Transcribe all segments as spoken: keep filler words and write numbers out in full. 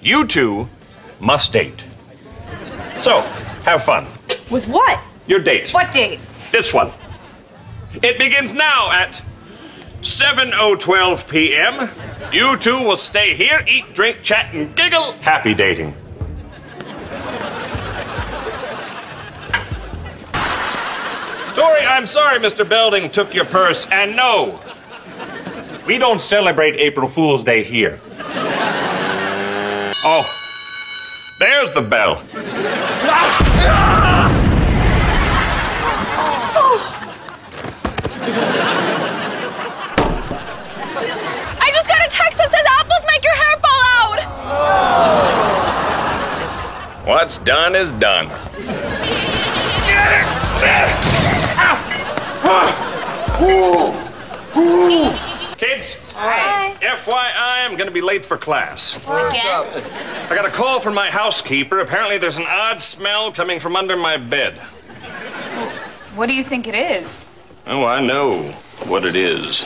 You two must date. So, have fun. With what? Your date. What date? This one. It begins now at seven oh twelve p m You two will stay here, eat, drink, chat, and giggle. Happy dating. Tori, I'm sorry Mister Belding took your purse, and no, we don't celebrate April Fool's Day here. Oh, there's the bell. I just got a text that says apples make your hair fall out. What's done is done. Kids, Hi. F Y I, I'm gonna be late for class. Again? I got a call from my housekeeper. Apparently there's an odd smell coming from under my bed. What do you think it is? Oh, I know what it is.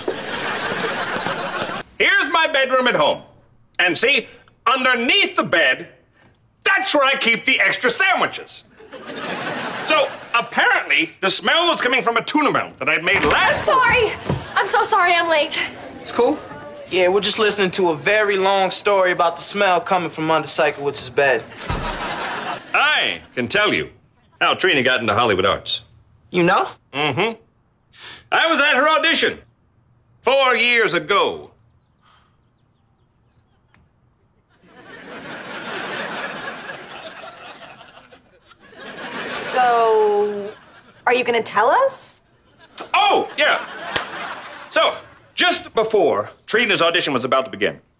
Here's my bedroom at home. And see, underneath the bed, that's where I keep the extra sandwiches. So, apparently, the smell was coming from a tuna melt that I'd made last... I'm sorry. I'm so sorry I'm late. It's cool. Yeah, we're just listening to a very long story about the smell coming from under Sikowitz's bed. I can tell you how Trina got into Hollywood Arts. You know? Mm-hmm. I was at her audition four years ago. So, are you gonna tell us? Oh, yeah. So, just before Trina's audition was about to begin,